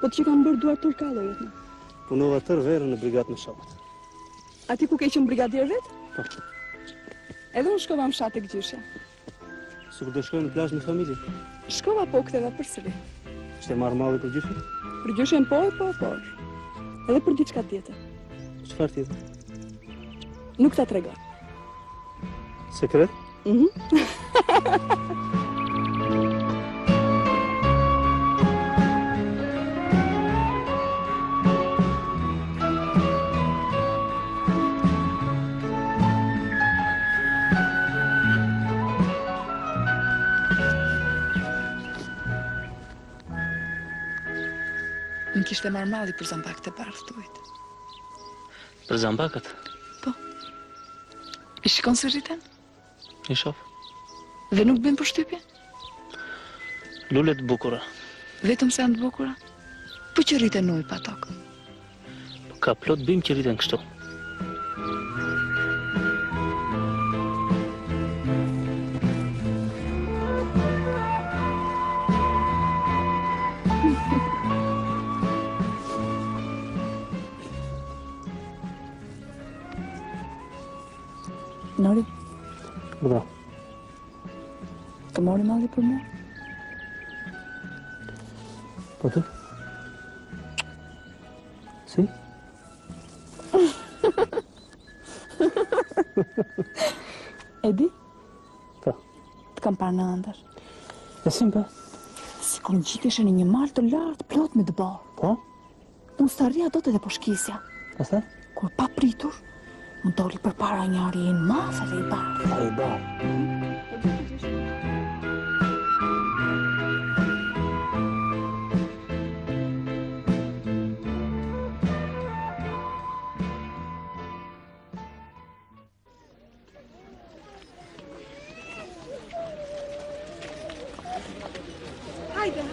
Po të që kam bërë duar turkallo jetëna. Punova tërë verën në brigadë në Shabët. Ati ku ke qenë brigadier vetë? Po. Edhe unë shkova më shatë tek gjyshja. Sikur do shkojmë në plazh me familje. Shkova po ktheva përsëri. Ishte marrë malli për gjyshën? Për gjyshjen po. Edhe për diçka tjetër. Çfarë tjetër? Nuk ta tregoj. Sekret? Më kishte marrë malli për zambakët e bardhtuit. Për zambakët? Po. I shikon se rriten? I shoh. Dhe nuk bën përshtypje? Lule të bukura. Vetëm se janë të bukura? Po që rriten ujë pa tokë. Po ka plot bim që rriten kështu. Nori, Bra. të mori malli për mua? Po të? Si? E di? Po. Të kam parë në ëndër. E sim pa? Sikur ngjiteshe në një mal të lartë plot me dëbor. Po? Unë s'arria dot edhe po shkisja. Pastaj? Kur pa pritur, më doli përpara njëri i madh dhe i bardhë. Ai ba. Hajde.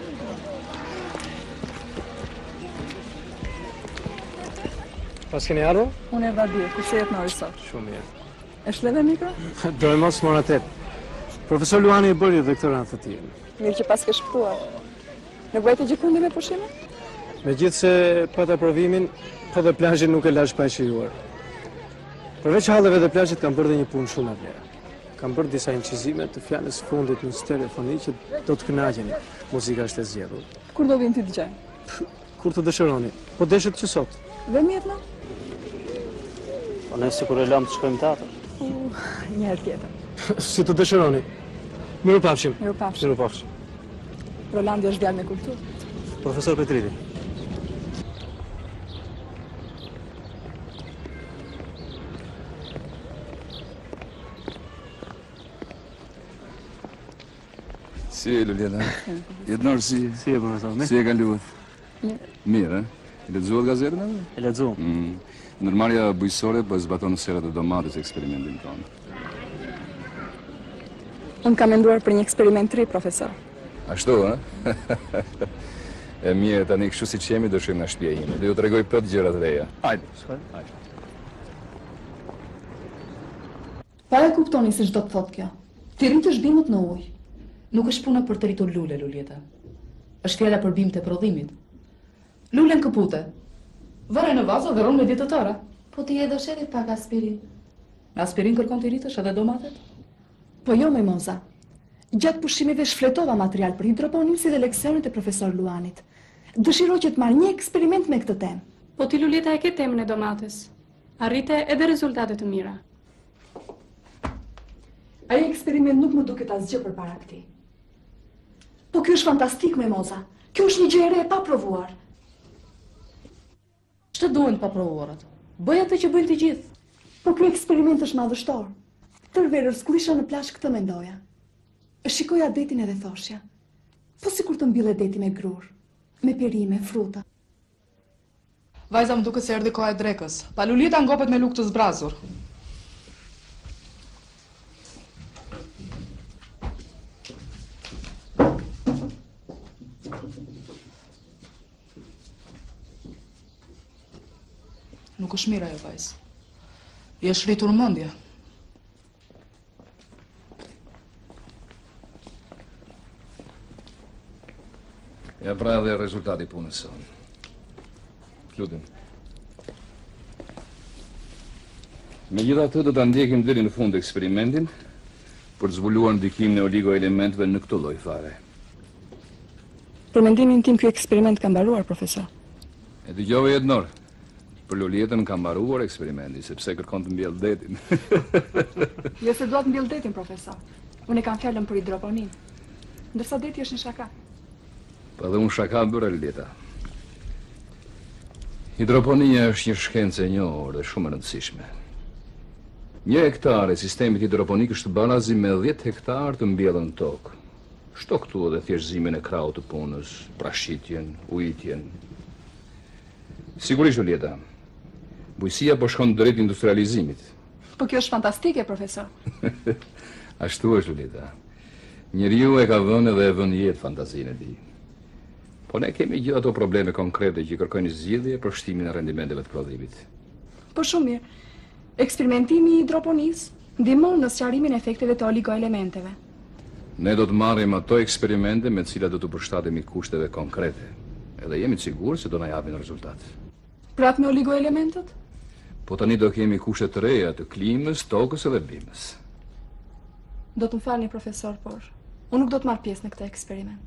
Pas keni ardhur? Unë e vadio, ku se jetë Nori sot? Shumë mirë. E shleve mikro? Do e mos mora tet. Profesor Luani i bëri doktorat të tij. Mirë që pas ke shpëtuar. Në bëjtë gjikundi me pushime? Megjithse pata provimin, po dhe plazhin nuk e lash pa e shijuar. Përveç halleve dhe plazhit kam bërë dhe një punë shumë e vlerë. Kam bërë disa incizime të fjalës fundit në stereofoni që do të kënaqeni. Muzika është e zgjedhur. Kur do vim ti dëgjoj? Kur të dëshironi. Po deshet që sot. Dhe mjetna? Po ne sikur e lam të shkojmë teatr. Një herë tjetër. Si të dëshironi. Mirupafshim. Mirupafshim. Mirupafshim. Rolandi është djalë me kulturë. Profesor Petriti. Si e Luljeta? Jetënor si Si e profesor? si e kaluat? Mirë. Mirë, e lexuat gazetën apo? E lexuam. Ndërmarrja bujësore po e zbaton serat e domates eksperimentin tonë. Unë kam menduar për një eksperiment të ri, profesor. Ashtu, ha? E mirë, tani kështu siç jemi do shkojmë në shtëpia ime. Do ju tregoj plot gjëra të reja. Hajde. Hajde. Pa e kuptoni se ç'do të thotë kjo. Ti rritesh bimët në ujë. Nuk është puna për të rritur lule, Luljeta. Është fjala për bimë të prodhimit. Lulen këpute. Vëre në vazo dhe rronë me ditë të tëra. Po ti e do shedit pak aspirin. Me aspirin kërkon të rritësh edhe domatet? Po jo, Mimoza. Gjatë pushimeve shfletova material për hidroponin si dhe leksionet e profesor Luanit. Dëshiroj që të marrë një eksperiment me këtë temë. Po ti Luljeta e ke temën e domates. Arrite edhe rezultate të mira. Ai eksperiment nuk më duket asgjë përpara këtij. Po ky është fantastik, Mimoza. Kjo është një gjë e re e paprovuar. Ç'të duhen pa provuarat? Bëj atë që bëjnë të gjithë. Po ky eksperiment është madhështor. Tërë verës kur isha në plazh këtë mendoja. E shikoja detin edhe thoshja. Po sikur të mbyllet deti me grur, me perime, fruta. Vajza më duket se erdhi koha e drekës. Pa Luljeta ngopet me lukë të zbrazur. Nuk është mira ajo vajzë. Je shritur mendje. Ja pra dhe rezultati punës sonë. Lutem. Megjithatë do ta ndjekim deri në fund eksperimentin për të zbuluar ndikimin e oligoelementëve në këtë lloj fare. Për mendimin tim ky eksperiment ka mbaruar, profesor. E dëgjove Ednor. Për Luljetën ka mbaruar eksperimenti sepse kërkon të mbjellë detin. Jo se dua të mbjell detin, profesor. Unë kam fjalën për hidroponin. Ndërsa deti është një shaka. Po edhe unë shaka bëre Luljeta. Hidroponia është një shkencë e njohur dhe shumë e rëndësishme. 1 hektar e sistemit hidroponik është barazi me 10 hektar të mbjellën në tokë. Shto këtu edhe thjeshtëzimin e krahut të punës, prashitjen, ujitjen. Sigurisht Luljeta. Bujësia po shkon drejt industrializimit. Po kjo është fantastike, profesor. Ashtu është Luljeta. Njeriu e ka vënë dhe e vën jetë fantazinë e tij. Po ne kemi gjithë ato probleme konkrete që kërkojnë zgjidhje për shtimin e rendimenteve të prodhimit. Po shumë mirë. Eksperimentimi i hidroponisë ndihmon në sqarimin e efekteve të oligoelementeve. Ne do të marrim ato eksperimente me të cilat do të përshtatemi kushteve konkrete. Edhe jemi të sigurt se do na japin rezultat. Prapë me oligoelementët? Po tani do kemi kushte të reja të klimës, tokës edhe bimës. Do të më falni, profesor, por unë nuk do të marr pjesë në këtë eksperiment.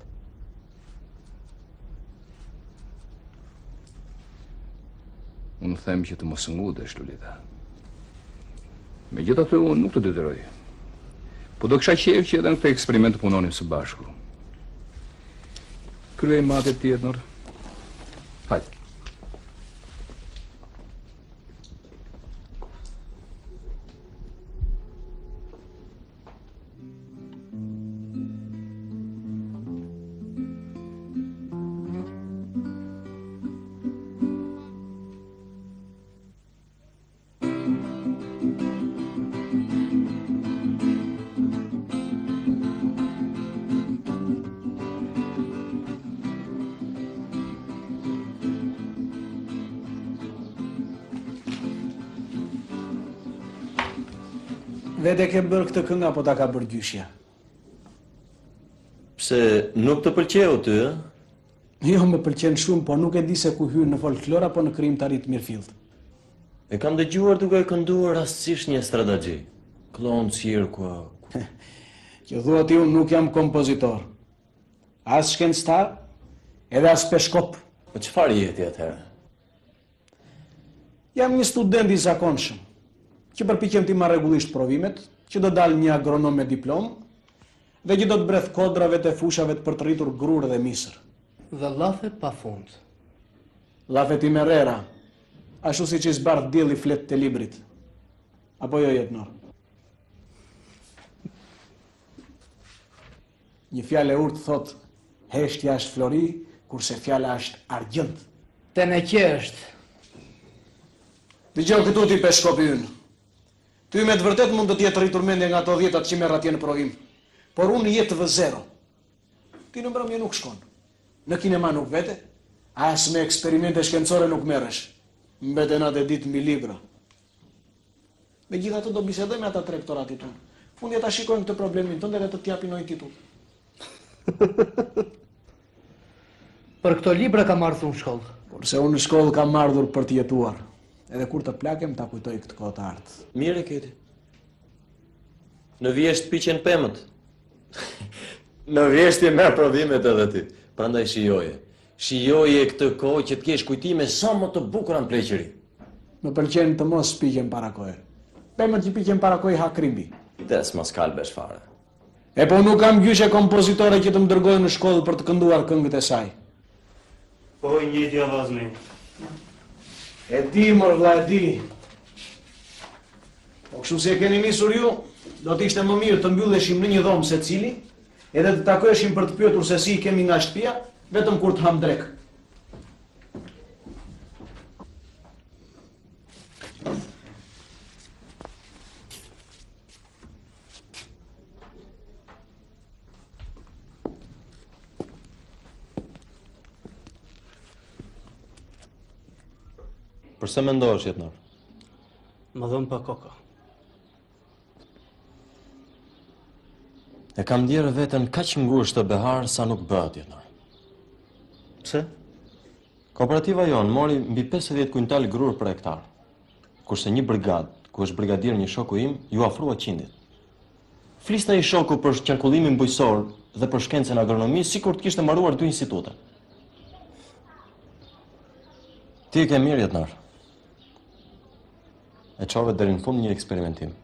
Unë them që të mos ngutesh, Luljeta. Megjithatë unë nuk të detyroj. Po do kisha qejf që edhe në këtë eksperiment të punonim së bashku. Kryej matet ti, Ednor. Hajde. Vete ke bërë këtë këngë apo ta ka bërë gjyshja? Pse nuk të pëlqeu ty, ë? Jo, më pëlqen shumë, por nuk e di se ku hyn në folklor apo në krijimtari të mirëfillt. E kam dëgjuar duke kënduar rastësisht një stradagji. Klon cirkua. Që thua ti unë nuk jam kompozitor. As shkencëtar, edhe as peshkop. Po çfarë jeti atëherë? Jam një student i zakonshëm, që përpiqem të marr rregullisht provimet, që do dalë një agronom me diplomë dhe që do të breth kodrave të fushave të për të rritur grur dhe misër. Dhe lafet pa fund. Lafet i merrera, ashtu siç i zbardh dielli flet të librit. Apo jo, Ednor? Një fjalë e urtë thot, heshtja është flori, kurse fjala është argjend. Te në qeshtë. Dëgjoj këtu ti peshkopi ynë. Ty me të vërtet mund të jetë rritur mendje nga ato 10 që merr atje në provim. Por unë jetë vë zero. Ti në mbrëmje nuk shkon. Në kinema nuk vete, as me eksperimente shkencore nuk merresh. Mbeten atë ditë mbi libra. Megjithatë do bisedoj me ata të rektoratit tonë. Fundi ata shikojnë këtë problemin tënd dhe të t'japin një titull. Për këto libra kam ardhur në shkollë. Por se unë në shkollë kam ardhur për të jetuar. Edhe kur të plakem ta kujtoj këtë kohë të artë. Mire keti. Në vjesht piqen pemët. Në vjesht i merr provimet edhe ti. Prandaj shijoje. Shijoje këtë kohë që të kesh kujtime sa më të bukura në pleqëri. Më pëlqen të mos piqen para kohë. Pemët që piqen para kohë hakrimbi. Des mos kalbesh fare. E po nuk kam gjyshe kompozitore që të më dërgojnë në shkollë për të kënduar këngët e saj. Po i njëjtja vllazni. E di, mor vlla, e di. Po kështu si e keni nisur ju, do të ishte më mirë të mbylleshim në një dhomë secili, edhe të takoheshim për të pyetur se si i kemi nga shtëpia, vetëm kur të ham drek. Përse mendohesh, Ednor? Më dhëm pa koka. E kam ndjerë veten kaq ngushtë të behar sa nuk bëhet, Ednor. Pse? Kooperativa jonë mori mbi 50 kuintal grur për hektar, kurse një brigad, ku është brigadier një shoku im, ju afrua 100. Flisnë ai shoku për qarkullimin bujqësor dhe për shkencën agronomi, sikur të kishte mbaruar 2 institute. Ti e ke mirë jetnar. E çove deri në fund një eksperimentim.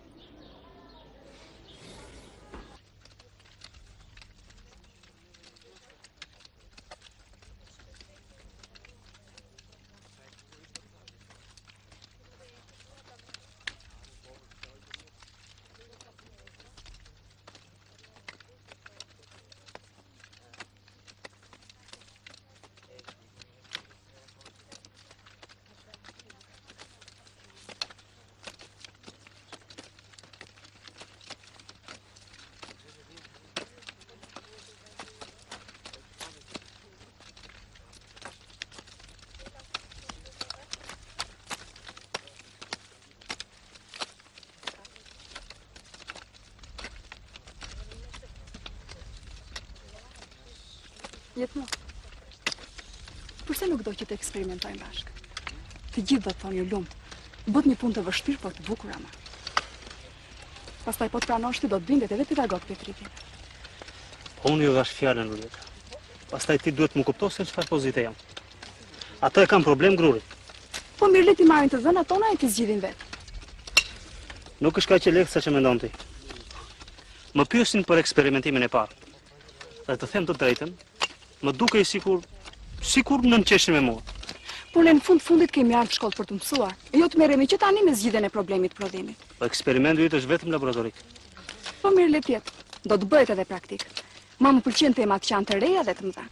Jetmo, përse nuk do që të eksperimentojmë bashkë? Të gjithë do të thonë ju lumë, bët një punë të vështirë, por të bukur ama. Pastaj po të pranosh ti do të bindet edhe pedagog Petritin. Unë ju dhash fjallën, Luljeta. Pastaj ti duhet më kuptosh se çfarë pozite jam. Ato e kam problem grurit. Po mirë le ti marrin të dhënat tona e ti zgjidhin vetë. Nuk është kaq e lehtë sa që mendon ti. Më pyesin për eksperimentimin e parë. Dhe të them të drejtën, më dukej sikur nënqeshin me mua. Por ne në fundit kemi ardhur në shkollë për të mësuar, e jo të merremi që tani me zgjidhjen e problemit prodhimit. Po eksperimenti yt është vetëm laboratorik. Po mirë le të jetë, do të bëhet edhe praktik. Ma më pëlqen temat që janë të reja dhe të mëdha.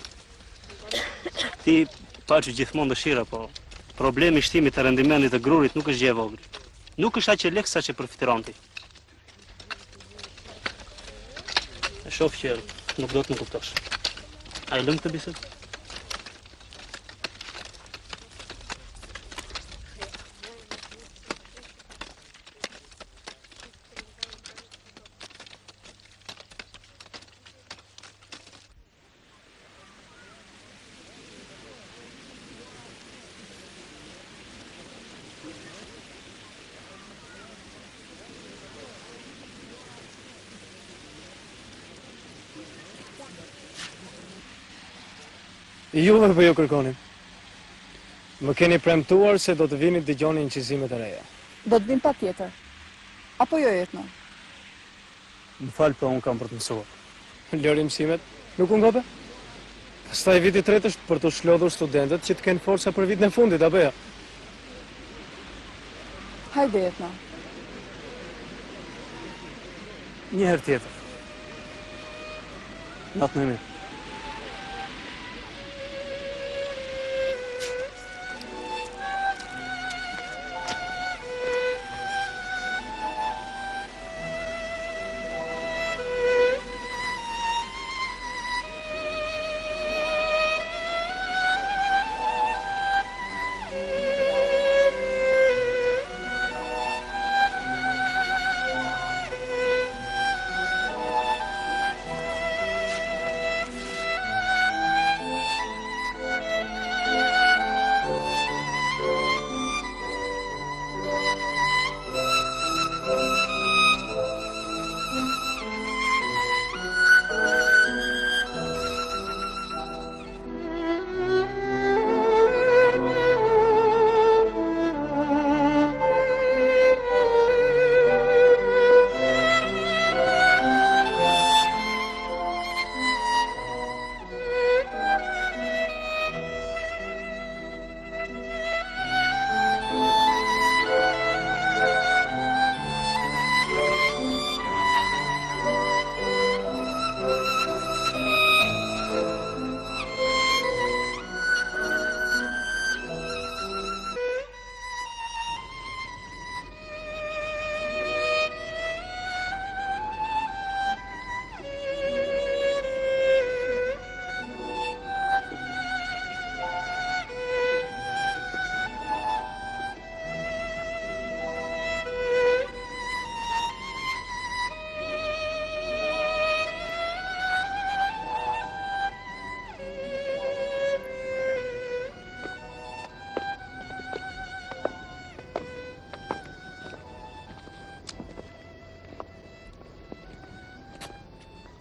Ti pa që gjithmonë dëshira, po problemi i shtimit të rendimentit të grurit nuk është gjë e vogël. Nuk është aq e lehtë sa që përfituron ti. E shoh që nuk do të më kuptosh. A e lëm këtë bisedë? Juve po ju kërkonin. Më keni premtuar se do të vini të dëgjoni incizimet e reja. Do të vim patjetër. Apo jo jetno? Më fal, po unë kam për të mësuar. Lëri mësimet, nuk u ngope? Pastaj viti i tretë është për të shlodhur studentët që të kenë forca për vitin e fundit, apo jo? Hajde jetno. Një herë tjetër. Natë më mirë.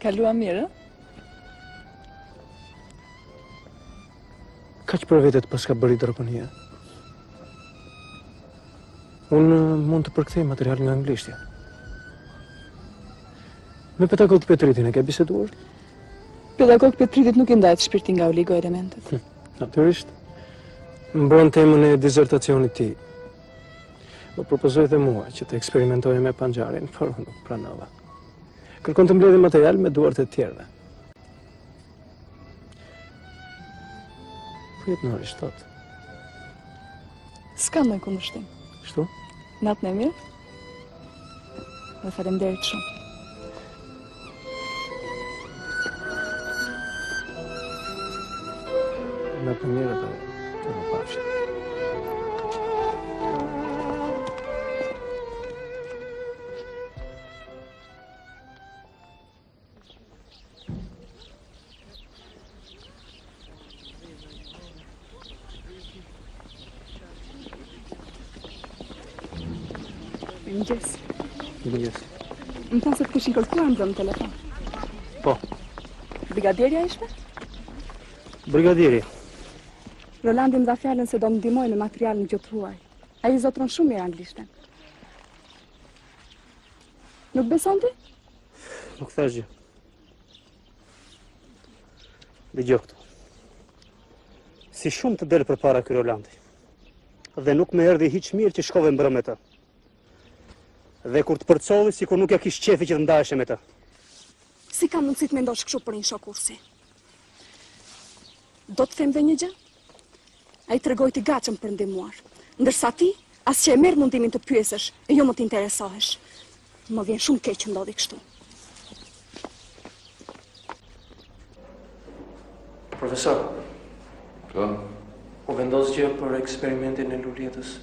Kalua mirë, Kaq për vetet pas ka bëri hidroponia. Unë mund të përkthej material nga anglishtja. Me pedagog Petritin e ke biseduar? pedagog Petritit nuk i ndajt shpirti nga oligo elementet. Natyrisht. Mbron temën e dizertacionit ti. Më propozoi dhe mua që të eksperimentoj me panxarin, por unë nuk pranova. Kërkon të mbledhë material me duart e tjerëve. Pyet Nori, shtot. S'kam në kundërshtim. Shtu? Natën e mirë. Dhe faleminderit shumë. Natë në mirë dhe të më pafshim. Mëngjes. Mëngjes. Më thanë se të kishin kërkuar në në telefon. Po, Brigadierja ishte? brigadieri. Rolandi më dha fjalën se do më ndihmoj me materialin gjotruar. Ai zotron shumë mirë anglishten. Nuk beson ti? Nuk thash gjë. Dëgjoj këtu. Si shumë të del përpara ky Rolandi. Dhe nuk më erdhi hiç mirë që shkove mbrëm me të. Dhe kur të përcolli sikur nuk ja kish qefi që të ndaheshe me të. Si ka mundësi të mendosh kështu për një shok kursi? Do të them dhe një gjë? Ai tregoi të gatshëm për ndihmuar, ndërsa ti as që e merr mundimin të pyesësh e jo më të interesohesh. Më vjen shumë keq që ndodhi kështu. Profesor, Po, u vendos gjë për eksperimentin e luljetës.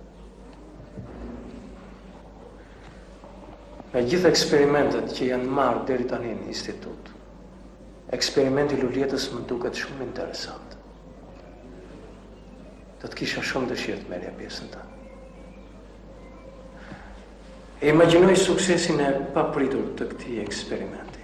Nga gjithë eksperimentet që janë marrë deri tani në institut, eksperimenti i luljetës më duket shumë interesant. Do të kisha shumë dëshirë të merrja pjesën ta. E imagjinoj suksesin e papritur të këtij eksperimenti.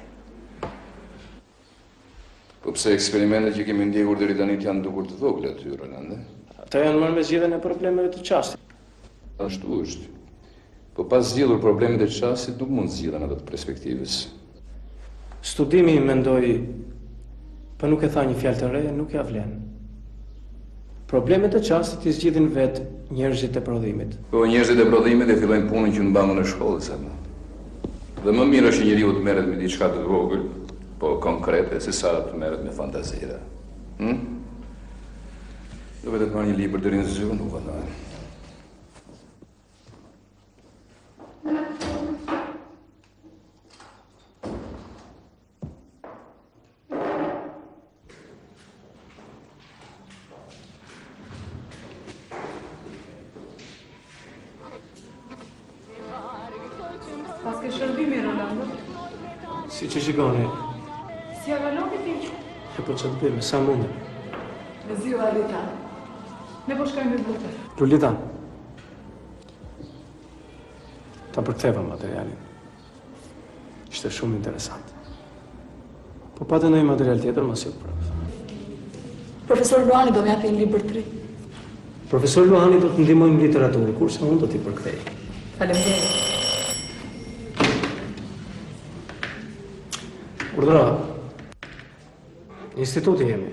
po pse eksperimentet që kemi ndjekur deri tani janë dukur të vogla aty, Rolande? Ata janë marrë me zgjedhjen e problemeve të çastit. Ashtu është. Po pas zgjidhur problemet e çastit, nuk mund zgjidhen ato të perspektivës. Studimi mendoj, po nuk e tha një fjalë të re, nuk ja vlen. Problemet e çastit i zgjidhin vetë njerëzit e prodhimit. Po njerëzit e prodhimit e fillojnë punën që mbamun në shkollë sa më. Dhe më mirë është që njeriu të merret me diçka të vogël, po konkrete, se sa të merret me fantazira. Do vetë të marrë një libër deri në zyrë, nuk vëndaj. Pas ke shërbimi, Rolando? Si që shikoni, Si avalopi ti? e po që të bëjmë, sa mundem. Me ziu Arita. Ne po shkojmë me bute. Lulita, ta përktheva materialin. Ishte shumë interesant. Po patë ndonjë material tjetër, mos ju prap. Profesor Luani do më japi një libër të ri. Profesor Luani do të ndihmojmë literaturë, kurse unë do t'i përkthej. Faleminderit. Urdhëra. Instituti jemi.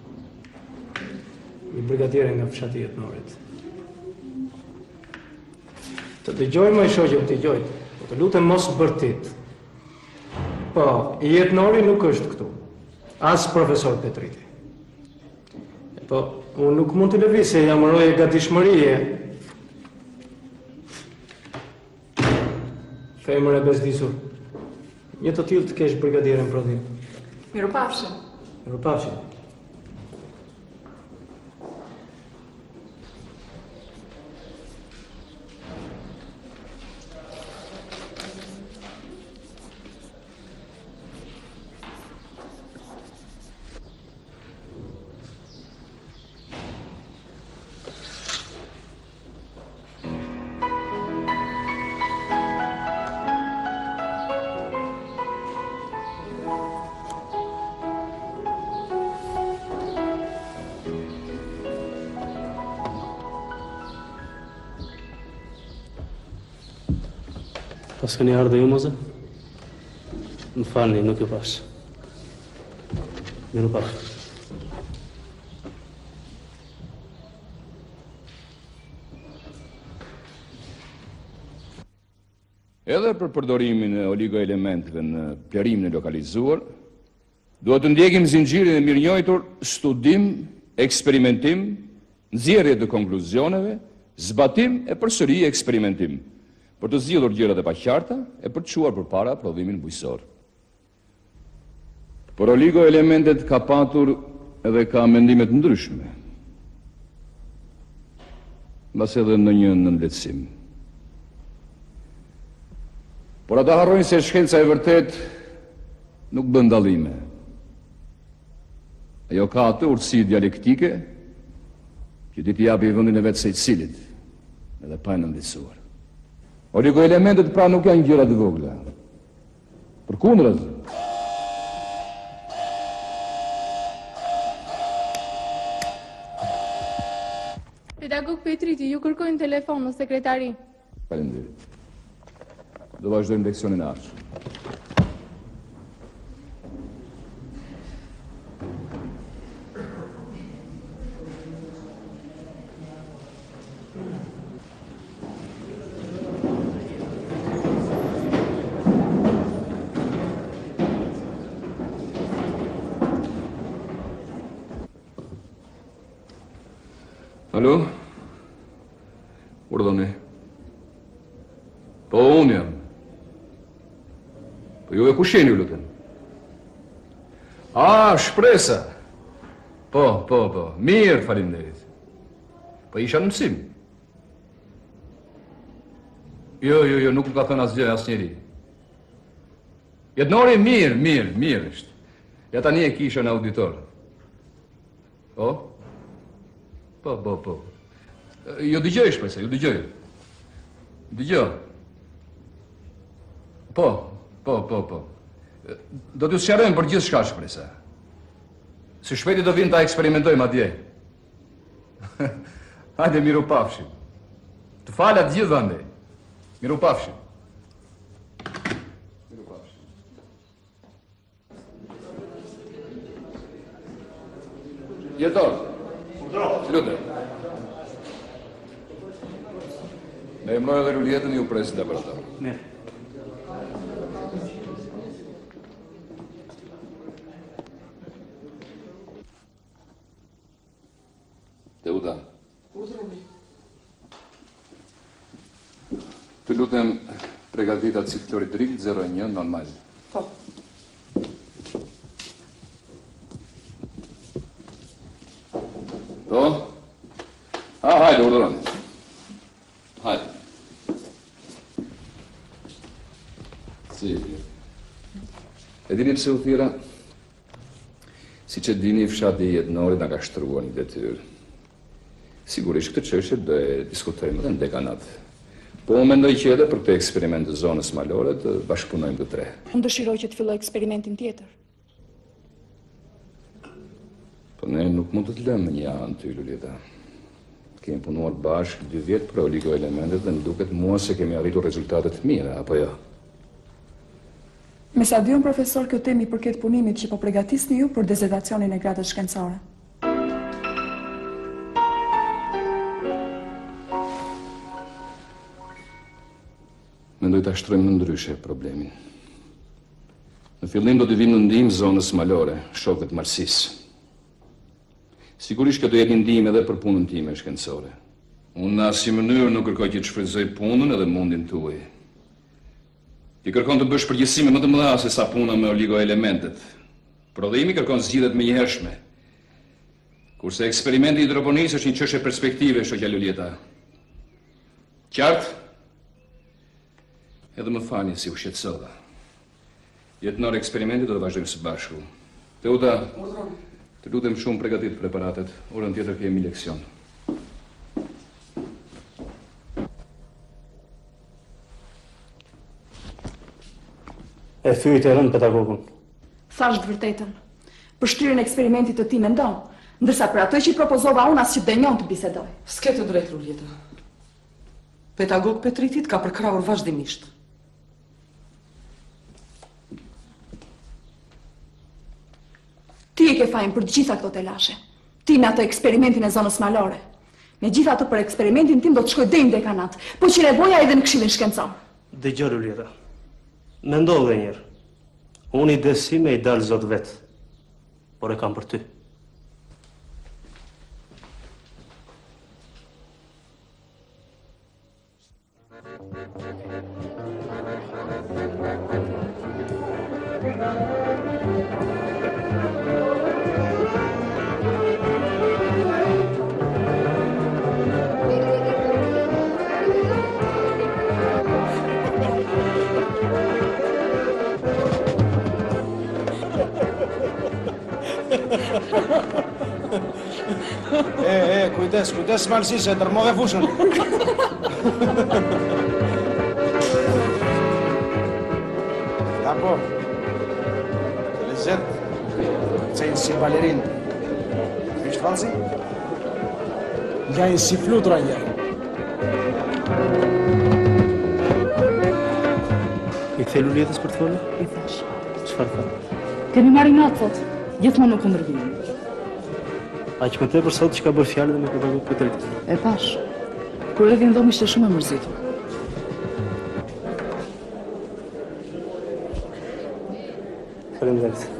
Një brigadiere nga fshati Jetnorit. Të dëgjoj më shoqë, të dëgjoj. Po të lutem mos bërtit. Po, Jetnori nuk është këtu. As profesor Petriti. Po, unë nuk mund të lëviz se jam roje gatishmërie. Femër e bezdisur. Një të tillë të kesh brigadierën prodhim. Mirupafshim. Mirupafshim. S'keni ardhur ju, moza? Më falni, nuk ju pash. Miru paf. Edhe për përdorimin e oligoelementeve në plerimin e lokalizuar, duhet të ndjekim zinxhirin e mirënjohur studim, eksperimentim, nxjerrje të konkluzioneve, zbatim e përsëri eksperimentim, për të zgjidhur gjërat e paqarta e për të çuar përpara prodhimin bujqësor. Por oligoelementet ka patur edhe ka mendime të ndryshme, mbas edhe në një nënletësim. Por ata harrojnë se shkenca e vërtet nuk bën dallime. Ajo ka atë urtësi dialektike që ti t'i japi vendin e vetë secilitit, edhe pa e nënvlerësuar. Oligoelementet pra nuk janë gjëra të vogla. Përkundër, Pedagog Petriti, ju kërkojnë telefon në sekretari. Faleminderit. Do vazhdojmë leksionin e ardhshëm. Alo? Urdhoni. Po, unë jam. Po ju e kush jeni, ju lutem? Shpresa. Po. Mirë, faleminderit. Po isha në mësim. Jo, nuk më ka thënë asgjë asnjëri. Jetnori mirë është. Ja tani e kisha në auditor. Po? Po. Ju dëgjoj, shpresa, ju dëgjoj. Dëgjoj. Po. Do t'ju sqarojmë për gjithë shka, shpresa. Së shpejti do vinë ta eksperimentojmë atje. Hajde, miru pafshim. Të falat gjithë vende. Miru pafshim. Jetor. Lutem. Me emroj edhe Luljetën ju presin të laborator. Mirë. Teuta. Të lutem përgatitat ciklorit drik 01 normal. Po. Po? Hajde, urdhëroni. Hajde. Si. E dini pse u thira? Si që dini, fshati jetënori nga ka shtruar një detyrë. Sigurisht këtë çështje do e diskutojmë edhe në dekanat. Po mendoj që edhe për këtë eksperiment të zonës malore të bashkëpunojmë të tre. Unë dëshiroj që të filloj eksperimentin tjetër. Po ne nuk mund të të lëmë një anë ty, Luljeta. Kemi punuar bashkë 2 vjet për oligoelementet dhe më duket mua se kemi arritur rezultate të mira, apo jo? Me sa diun, profesor, kjo temi përket punimit që po përgatisni ju për dezertacionin e gradës shkencore. Mendoj ta shtrojmë në ndryshe problemin. Në fillim do të vim në ndihmë zonës malore, shokët marxistë. Sigurisht që do jetë një ndihmë edhe për punën time shkencore. Unë në asnjë mënyrë nuk kërkoj që të shfrytëzoj punën edhe mundin tuaj. Ti kërkon të bësh përgjegjësime më të mëdha se sa puna me oligoelementet. Prodhimi kërkon zgjidhje të menjëhershme. Kurse eksperimenti i hidroponikës është një çështje perspektive, shoqja Luljeta. Qartë? Edhe më falni si u shqetësova. Jetënor eksperimentit do të vazhdojmë së bashku. Teuta, të lutem shumë përgatit preparatet. Orën tjetër kemi leksion. E thyit e rënd pedagogun. Thash të vërtetën. Për shtrirjen e eksperimentit të ti mendon, ndërsa për atë që i propozova unë as që dënjon të bisedoj. S'ke të drejtë, Luljeta. Pedagog Petritit ka përkrahur vazhdimisht. e ke fajin për të gjitha këto telashe. Ti me ato eksperimentin e zonës malore. Me gjitha ato për eksperimentin tim do të shkoj deri në dekanat, po që nevoja edhe në këshillin shkencor. Dëgjoj Lulieta. Mendo edhe një herë. Unë i desi me i dalë zot vetë, por e kam për ty. Kujdes malësishe, tërmove fushën. Ja po, të lezet, cejnë si balerin. Ishtë valësi? Njajnë si flutura njajnë. I kthe Lulietës për të folë? I thash. Çfarë tha? Kemi marrë natë, thot. Gjithmonë nuk kundërvimin. Aq më tepër sot që ka bërë fjalë dhe me pedagog për drejtë. E pash. Kur edhe në dhomë ishte shumë e mërzitur. Faleminderit.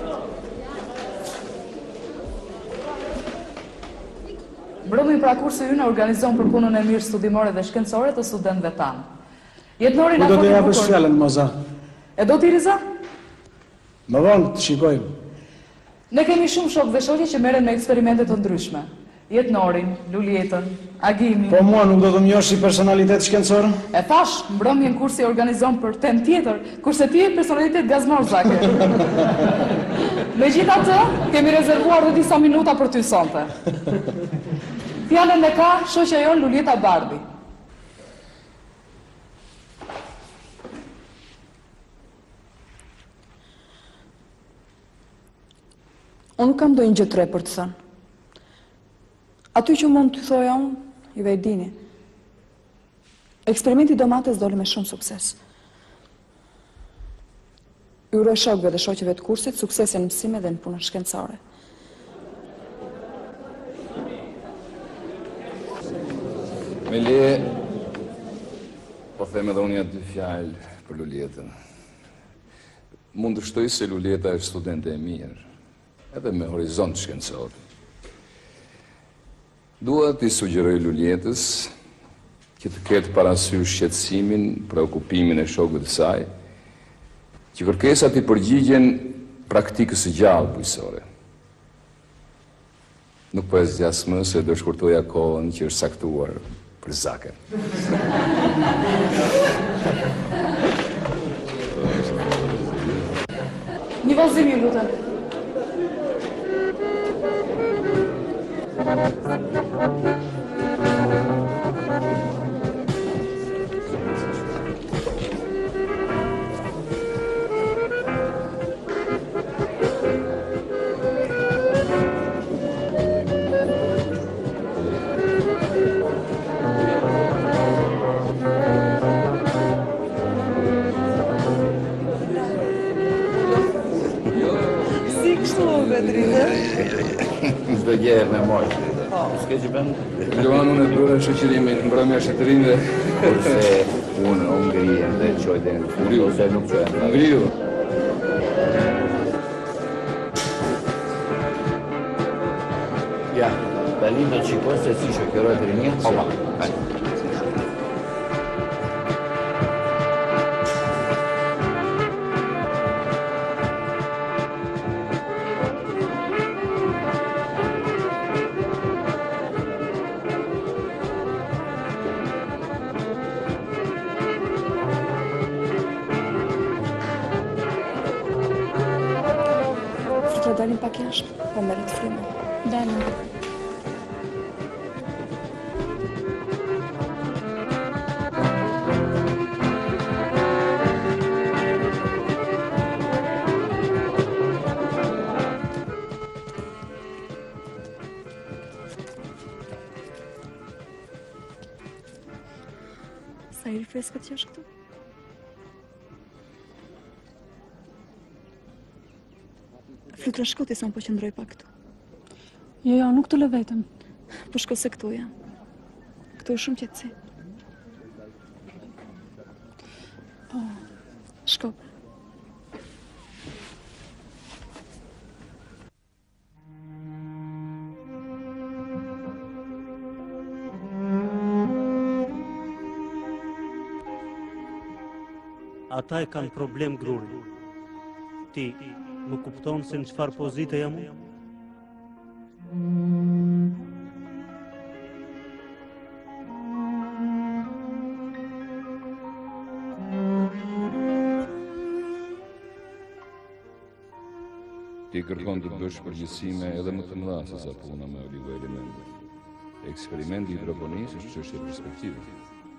Mbrëmi pra kursi ynë organizon për punën e mirë studimore dhe shkencore të studentëve tanë. Jetnori na Ku do të japësh fjalën, Moza? E do t'i Riza? Më vonë të shikojmë. Ne kemi shumë shok dhe shoqe që merren me eksperimente të ndryshme. Jetnorin, Lulietën, Agimin. Po mua nuk do të më njohësh si personalitet shkencor? E thash, mbrëmjen kursi organizon për temë tjetër, kurse ti je personalitet gazmor zake. Megjithatë, kemi rezervuar edhe disa minuta për ty sonte. Fjalën e ka shoqja jon Lulieta Bardhi. Unë kam dojnë gjë tre për të thënë. Aty që mund të thoja unë, juve e dini. Eksperimenti domates doli me shumë sukses. Ju uroj shokëve dhe shoqeve të kursit suksese në mësime dhe në punën shkencore. Me le, po them edhe unë ja dy fjalë për Lulietën. Mund të shtoj se Lulieta është studente e mirë, edhe me horizont shkencor. Dua t'i sugjeroj Lulietës që të ketë parasysh shqetësimin, preokupimin e shokëve të saj, që kërkesat i përgjigjen praktikës së gjallë bujësore. Nuk po e zgjas më se do shkurtoja kohën që është saktuar për zaken. Një vallëzim ju lutem. Si kështu, Bedrine? Çdo gjë me moj. S'ke që bën? Luan unë e bërë shoqërimin, mbrëmja shëtërinve. Kurse unë ngrihem dhe qoj dhe në fund, ose nuk qoj. Ngriu. Ja, Dalin do të shikoj se si shoqërohet rinia. Opa. Dalim pak jashtë, po merret të frymën. Dalim. Sa i freskët që është këtu? Flutura shkoti sa unë po qëndroj pa këtu. Jo, nuk të lë vetëm. Po shko se këtu jam. Këtu është shumë qetësi. Po, shko. Ata e kanë problem gruri. Ti më kupton se në çfarë pozite jam unë? Ti kërkon të bësh përgjithësime edhe më të mëdha se sa puna me oligoelemente. Eksperimenti i hidroponisë është çështje perspektive.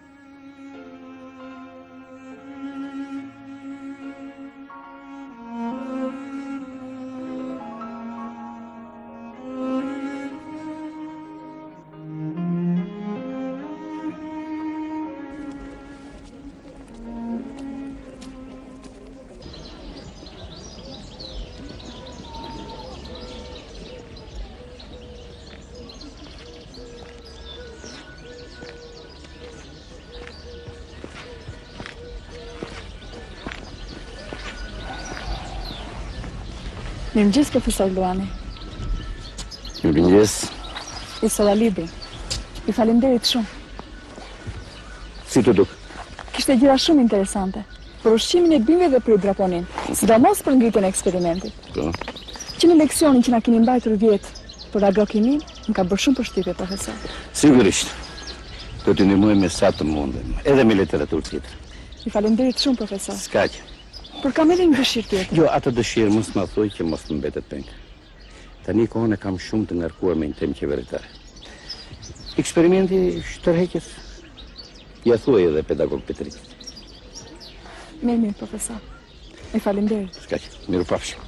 Mirëmëngjes, profesor Luani. Mirëmëngjes. I solla libri. I falenderit shumë. Si të duk? Kishte gjëra shumë interesante. Për ushqimin e bimëve dhe për hidraponin. Sidomos për ngritjen e eksperimentit. Po. Që në leksionin që na keni mbajtur vjet për agrokimin, më ka bërë shumë përshtypje, profesor. Sigurisht. Do t'i ndihmoj me sa të mundem, edhe me literaturë tjetër. I falenderit shumë, profesor. S'kaq. Por kam edhe një dëshirë tjetër. Jo, atë dëshirë mos më thuj që mos më mbetet peng. Tani kohën e kam shumë të ngarkuar me një temë qeveritare. Eksperimenti shtërheqjes. Ja thuaj edhe pedagog Petrit. Mirë, profesor. I falenderit. S'kaq, mirupafshim.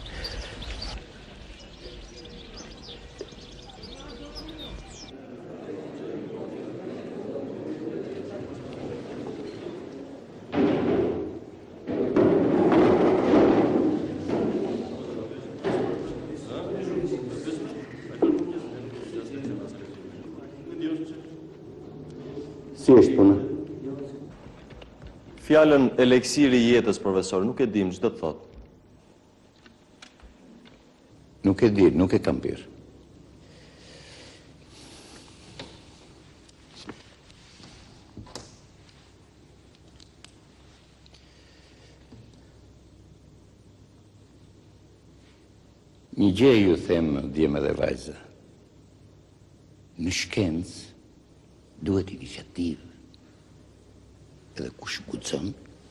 Si është puna? Fjalën eleksiri i jetës, profesor, nuk e dim ç'do të thotë. Nuk e di, nuk e kam pirë. Një gjë ju them djemë dhe vajza. Në shkencë duhet iniciativë. Edhe kush guxon,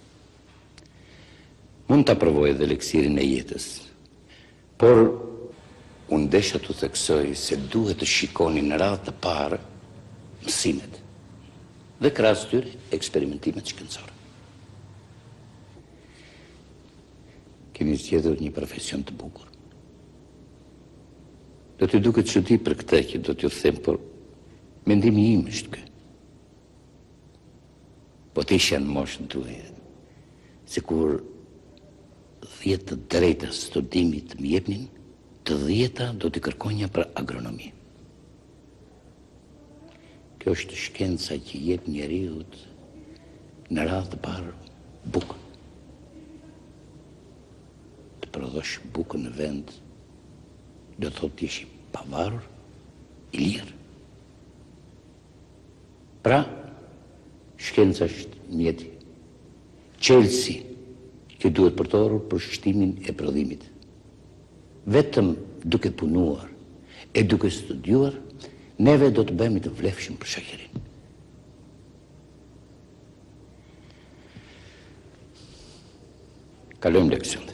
mund të aprovoj edhe leksirin e jetës. Por, unë desha të theksoj se duhet të shikoni në radhë të parë mësimet dhe krahas tyre eksperimentimet shkencore. Keni zgjedhur një profesion të bukur. Do të duket çudi për këtë që do t'ju them, por mendimi im është kë. Po të isha në moshën tuaj, se kur 10 të drejta studimit më jepnin, të 10 do t'i kërkonja për agronomi. Kjo është shkenca që jep njeriut në radhë të parë bukën. Të prodhosh bukën në vend, do të thotë t'jesh i pavarur, i lirë. Pra, shkenca është mjeti, qelsi që duhet përdorur për shtimin e prodhimit. Vetëm duke punuar e duke studiuar, neve do të bëhemi të vlefshëm për shoqërinë. Kalojmë leksionet.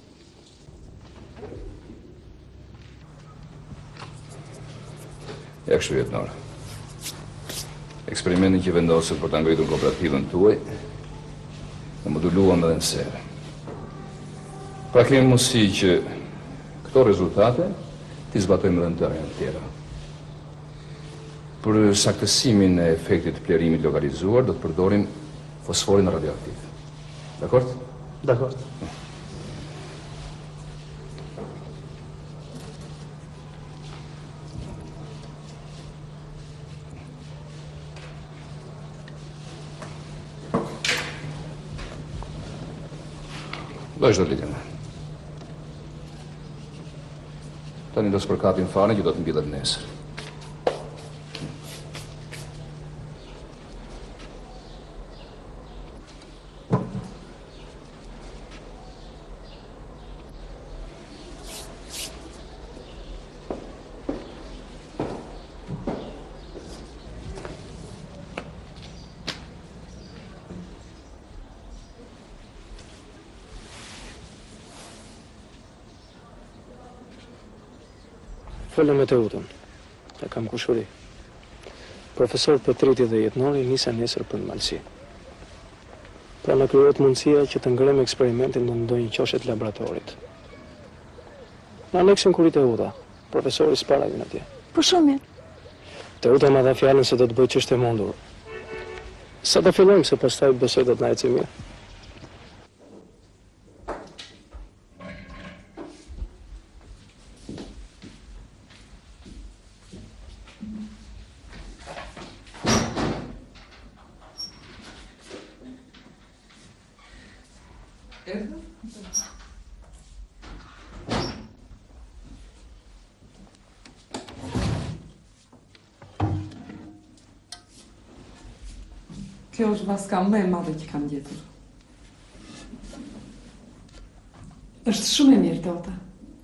Ja kështu jetënore. Eksperimentin që vendosët për të ngritur kooperativën tuaj, në moduluam edhe në sere. Pra kemi mundësi që këto rezultate t'i zbatojmë edhe në të tjera. Për saktësimin e efektit të plerimit lokalizuar, do të përdorim fosforin radioaktiv. Dakord? Dakord. Vazhdo lidhjen. Tani do s'përkapim fare që do të mbillet nesër. Folëm me të utën, e kam kushuri. Profesor Petriti dhe jetnori nisa nesër për në Malsi. Pra në kryet mundësia që të ngrem eksperimentin në ndonjë qoshet laboratorit. Në aneksin kurit e uta, profesori s'para vjen atje. Për shumë mirë. Të uta ma dha fjallën se do të bëj çështje mundur. Sa të fillojmë se pastaj besoj do të na ecë mirë. Kjo është vaska më e madhe që kam gjetur. Është shumë e mirë, Tota.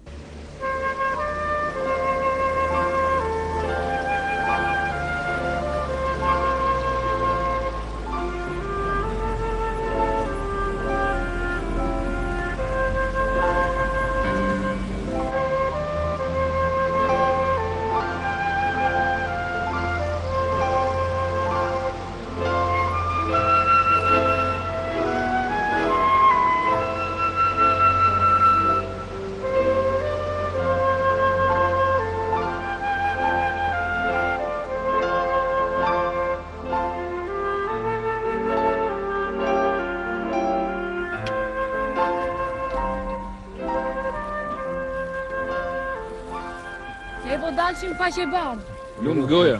Dalshim pa që banë. Lumë goja.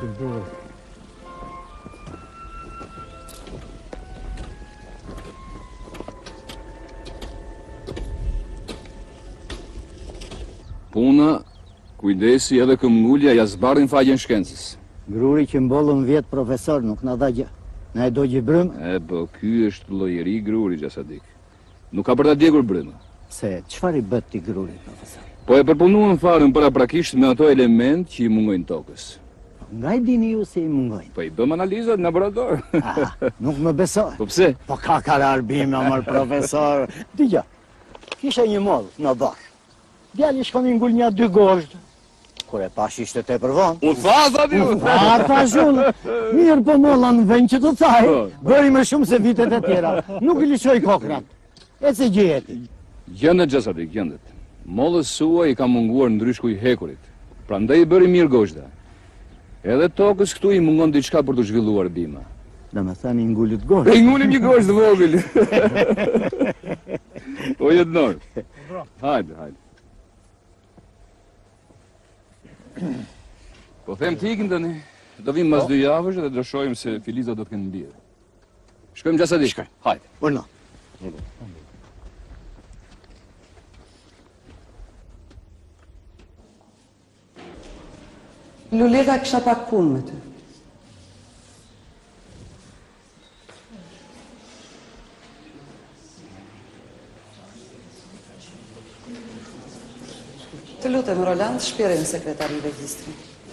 Puna, kujdesi edhe këmbgulja ja zbarin faqen shkencës. Gruri që mbollën vjetë profesor nuk na dha gjë. Na e do gjë brëm? Po, ky është llojeri gruri, Gjasadik. Nuk ka për ta djegur brëmë. Se, çfarë i bët ti gruri, profesor? Po e përpunuan farën paraprakisht me ato element që i mungojnë tokës. Nga i dini ju se i mungojnë? Po i bëm analizat në laborator. Nuk më besoj. Po pse? Po ka arbime, amër profesor. Digja, kisha një mollë në bakë. Djali shkon i ngull një 2 gozhdë. Kur e pash ishte te për vonë. U tha ju? Thash unë. Mirë po molla në vend që të thaj. Bëri më shumë se vitet e tjera. Nuk i lishoj kokrat. E se gjeti. Gjendet, Gjasadik, gjendet. Mollës suaj i ka munguar ndryshku i hekurit. Prandaj i bëri mirë gozhda. Edhe tokës këtu i mungon diçka për të zhvilluar bima. Dhe me thani i ngullit gozhdë. I ngullim një gozhdë vogël. O jetnor. Hajde. Po them të ikim tani. Do vim mas 2 javësh dhe do shohim se Filiza do të kenë mbirë. Shkojmë Gjasadik. Hajde. Urna. Luleta kisha pak punë me ty. Të lutem, Roland, shpirej në sekretari regjistri.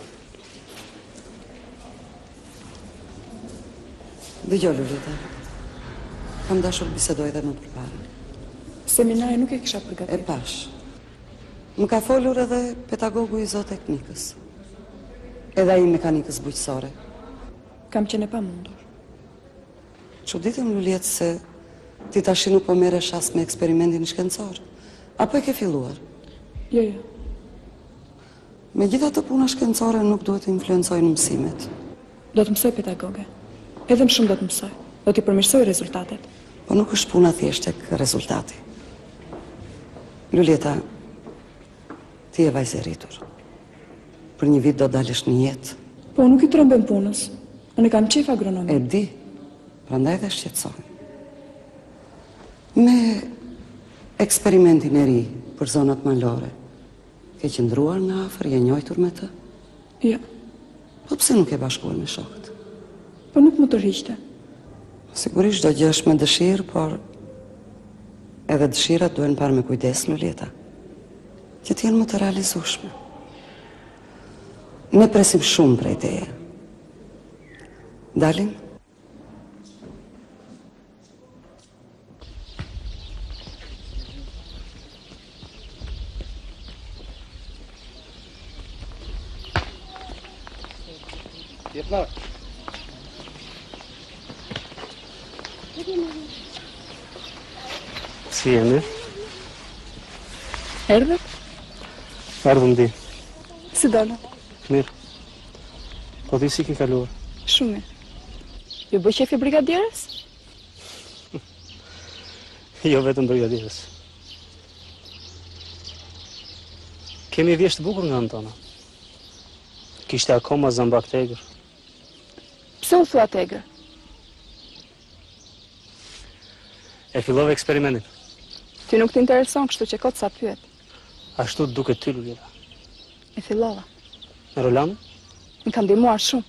Dëgjoj, Luleta. Kam dashur bisedoj dhe më përpara. Seminari nuk e kisha përgatitur. E pash. Më ka folur edhe pedagogu i zooteknikës. Edhe ai mekanikës bujqësore. Kam qenë e pamundur. Çuditëm, Luljet, se ti tash nuk po merresh as me eksperimentin shkencor. Apo e ke filluar? Jo. Megjithatë, puna shkencore nuk duhet të influencojë në mësimet. Do të mësoj pedagoge. Edhe më shumë do të mësoj. Do t'i përmirësoj rezultatet. Po nuk është puna thjesht tek rezultati. Luljeta, ti je vajzë e rritur. Për një vit do dalësh në jetë. Po nuk i trembem punës. Unë kam qef agronomi. E di, prandaj dhe shqetësoj. Me eksperimentin e ri për zonat malore. Ke qëndruar nga afër, je njojtur me të? Jo, Po pse nuk e bashkuar me shokët? po nuk më të rriqte. Sigurisht do gjë është me dëshirë, por edhe dëshirat duhen parë me kujdes, Luljeta, që t'jenë më të realizueshme. Ne presim shumë prej teje. Dalim? Jepnar. Si jemi? Erdhe? Erdhëm di. Si dole? Mirë. Po ti si ki kaluar? Shumë mirë. Ju bë qefi brigadierës? Jo vetëm brigadierës. Kemi vjesht bukur nga Antona. Kishte akoma zambak tegër. Pse u thua tegër? E fillove eksperimentin. Ty nuk të intereson, kështu që kot sa pyet. Ashtu duket ty, Luljeta. E fillova. Me Rolandën? Më ka ndihmuar shumë.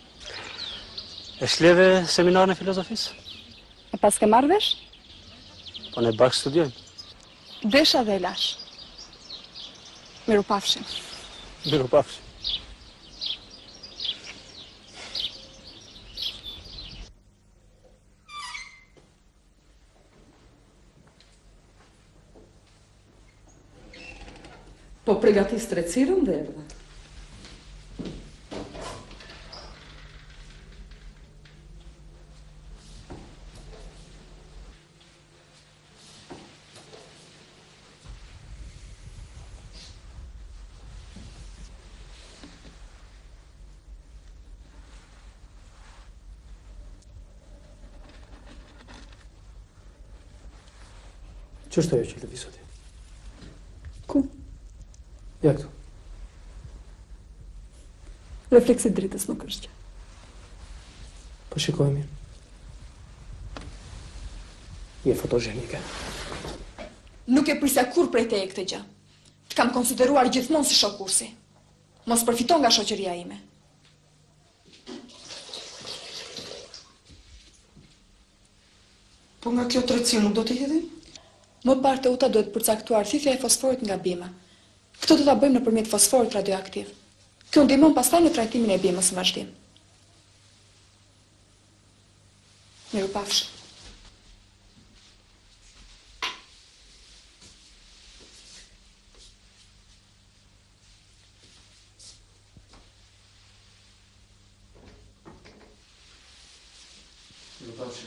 E shleve seminarën e filozofisë? E pas ke marrë vesh? Po ne bashkë studiojmë. Desha dhe e lash. Miru pafshim. Miru pafshim. Po pregatis trecirën dhe erdhe. Që është ajo që lëviz atje? Ku? Ja këtu. Refleksi dritës nuk është gjë. Po shikoj mirë. Je fotogenike. Nuk e prisja kur prej teje këtë gjë. Të kam konsideruar gjithmonë si shokursi. Mos përfiton nga shoqëria ime. Po nga kjo trecim nuk do t'i hedhim? Më parë të uta duhet përcaktuar thithja e fosforit nga bima. Këtë do ta bëjmë nëpërmjet fosforit radioaktiv. Kjo ndihmon pastaj në trajtimin e bimës në vazhdim. Mirupafshim. Mirupafshim.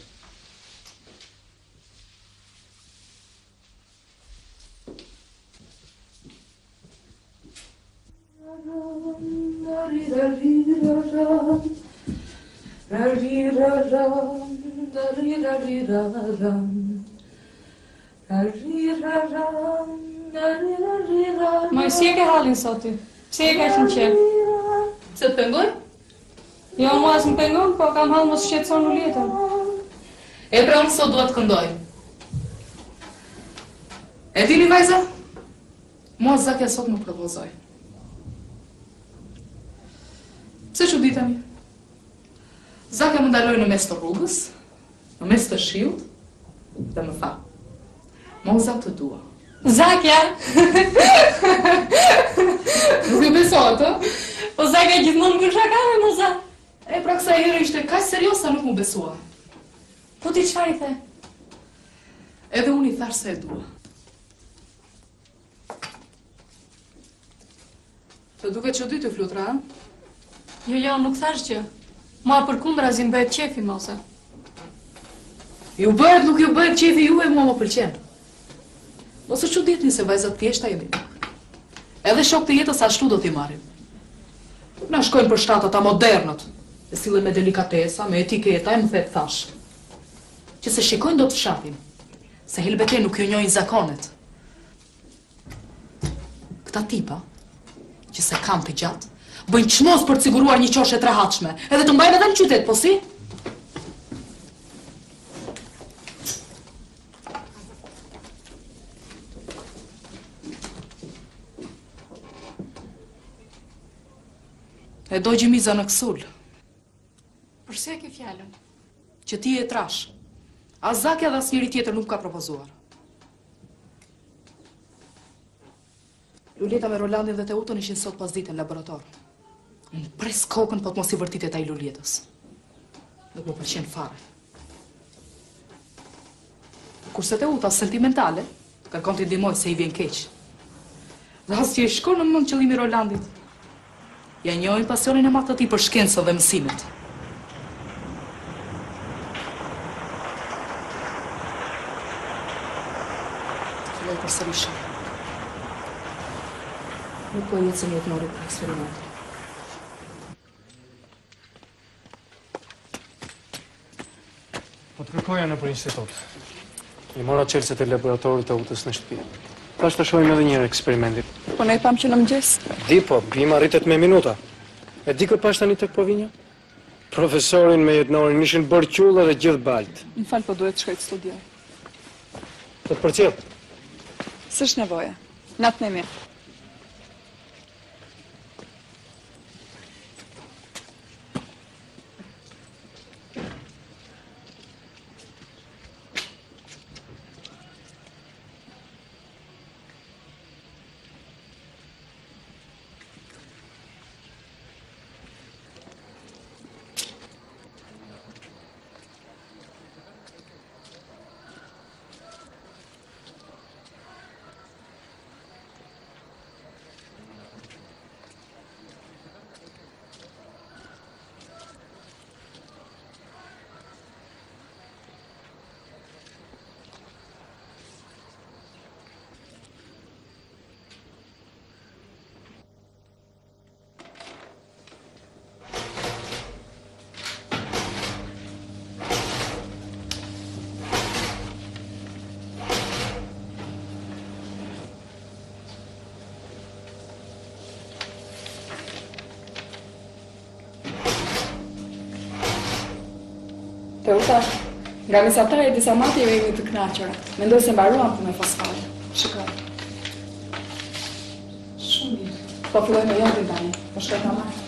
Moj, si e ke halin soti? Si e ke që në qef? Se të pengoj? Jo, mua as më pengon, po kam halë mos shqetëson Luljetën. E pra unë sot duhet këndoj. E dini vajza? Mua Zakja sot më propozoj. Pse që ditemi? Zakja më ndaloj në mes të rrugës, në mes të shiut, dhe më tha. Mo Zak të dua. Zakja! Nuk ju besot, ë? Po Zakja gjithmonë më shakave, mo Zak. E pra kësa herë ishte kaq serios sa nuk mu besua. Po ti çfarë i the? Edhe unë i thash se e dua. Të duket që dy të flutra, a? Jo, nuk thash gjë. Mua përkundrazi më bëhet qefi, mose. Ju bëhet, nuk ju bëhet qefi ju e mua më pëlqen. Mos e çuditni se vajzat thjeshta jemi. Edhe shok të jetës ashtu do t'i marrim. Na shkojnë për shtatat a modernët, e sillen me delikatesa, me etiketa, e më thet thash. Që se shikojnë do të fshatin, se helbete nuk ju njohin zakonet. Këta tipa, që se kam të gjatë, bëjnë çmos për të siguruar një qoshe të rehatshme, edhe të mbajnë edhe në qytet, po si? E do gjimiza në kësull. Përse e ke fjallën? Që ti e trash. As Zakja dhe as njëri tjetër nuk ka propozuar. Lulieta me Rolandin dhe Teutën ishin sot pas dite në laborator. Unë pres kokën po të mos i vërtitet ai Lulietës. Nuk më pëlqen fare. Kurse Teuta sentimentale, kërkon t'i ndihmoj se i vjen keq. Dhe as që i shkon në mend qëllimi Rolandit. Ja njohin pasionin e madh të tij për shkencën dhe mësimet. Filloj përsërisht. Nuk po jetë se një të nori për eksperiment. Po të kërkoja në për institut. I mora qelset e laboratorit të utës në shtëpi. Tash të shohim edhe njërë eksperimentit. Po ne pam që në mëngjes. Di po, bima rritet me minuta. E di kë pash tani tek Povinja? Profesorin me jetënorin ishin bërqullë dhe gjithë balt. Më fal, po duhet të shkoj të studioj. Të të përcjell. S'është nevoja. Natën e mirë. Teuta, nga mesatare e disa matjeve jemi të kënaqura. Mendoj se mbaruam me fosfare. Shikoj. Shumë mirë. Po filloj me jardin tani. Po shkoj ta marr.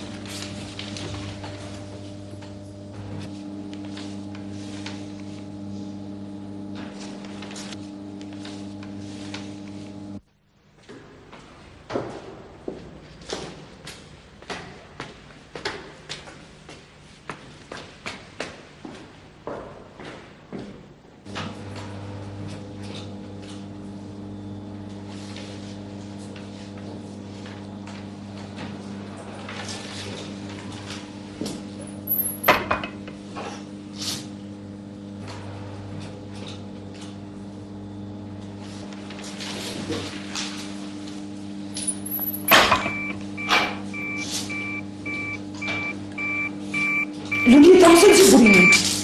Lulieta, mos e di burimin.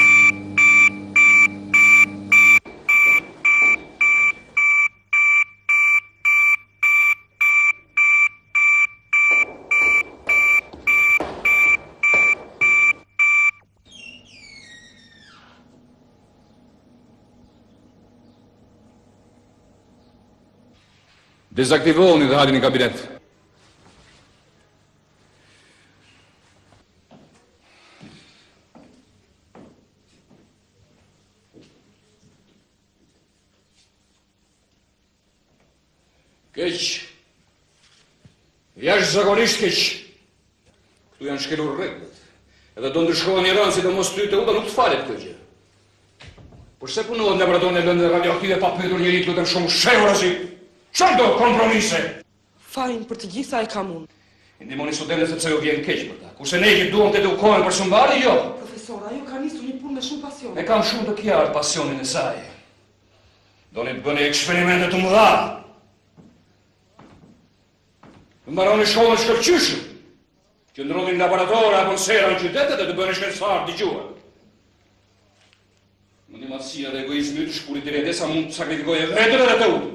Dezaktivohuni dhe hajeni në kabinet. Keq. Jashtëzakonisht keq. Këtu janë shkelur rregullat. Edhe do ndryshkohen një rënd, sidomos ty Teuta nuk të falet këtë gjë. Por se punohet në laboratorin e lëndëve radioaktive pa pyetur njëri, lutem shumë shehurazi. Çfarë do kompromise? Fajin për të gjitha e kam unë. I ndihmoni studentët sepse ju vjen keq për ta. Kurse ne që duam të edukohen për shëmbari, jo. Profesor, ajo ka nisur një punë me shumë pasion. E kam shumë të qartë pasionin e saj. Doni të bëni eksperimente të mëdha. Mbaroni shkollën shkëlqyshëm. Qëndroni në laborator apo në sera në qytetet dhe të bëni shkencëtar dëgjuar. Mendimasia dhe egoizmi yt shkurit deri sa mund të sakrifikojë vetën edhe Teutën.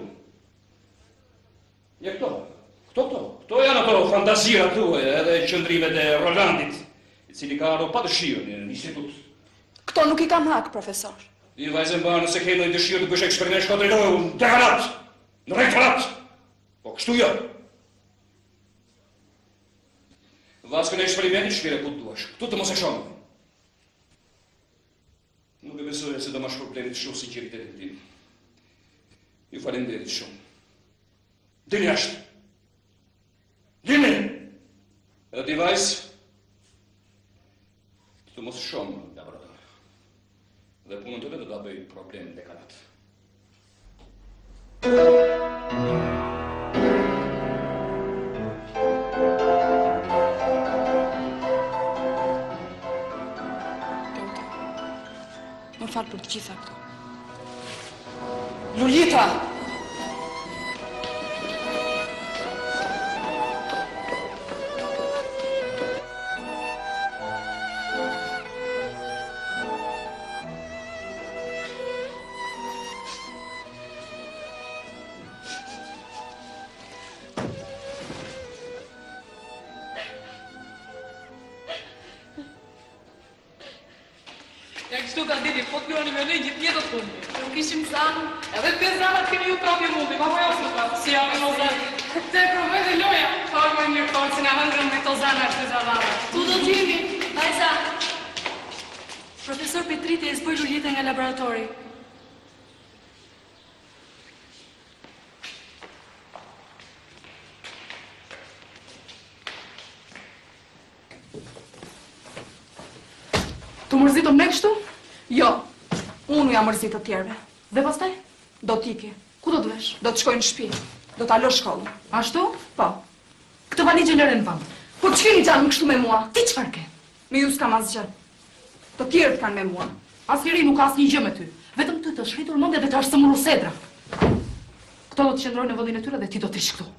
Ja këto janë ato fantazira tuaja edhe qëndrimet e Rolandit, i cili ka ardhur pa dëshirë në institut. Këto nuk i kam hak, profesor. I vajzën banë nëse ke ndonjë dëshirë të bësh eksperiment, shko drejtohu në dekanat, në rektorat. Po kështu jo. Vllaç kënë eksperimentin, shpire ku të duash. Këtu të mos e shonë. Nuk e besoj se do ma shpërblerit shumë sinqeritetin tim. Ju falenderit shumë. Dini jashtë. Dini! Edhe ti vajzë, të mos shonë në laborator. Dhe punën të vetë do ta bëj problem dekanat. Më falë për të gjitha këto. Lulita! Ja kështu ka diti, po të njëroni me ne gjithë një do të fundi. Nuk ishim sanë, edhe 5 zanat kemi ju prapje mundi, ma po jo së prapë, si jam në zanë. Te provoj dhe loja, falë më një falë, si në hëndrëm me këto zanat të zavara. Tu do t'jemi, Ajza. Profesor Petriti e zboj Luljetën nga laboratori. Tu mërzitëm ne kështu? Jo, unë jam mërzit të tjerve. Dhe pastaj? Do t'iki. Ku do t'vesh? Do të shkoj në shtëpi. Do t'alo shkollën. Ashtu? Po. Këtë valigje lëre në vend. Po ç'keni gjanë më kështu me mua? Ti çfarë ke? Me ju s'kam asgjë. Të tjerët kanë me mua. Asnjëri nuk ka asnjë gjë me ty. Vetëm ty të shritur mendja dhe të arsëmuru sedra. Këto do të qëndrojnë në vendin e tyre dhe ti do të ish këtu.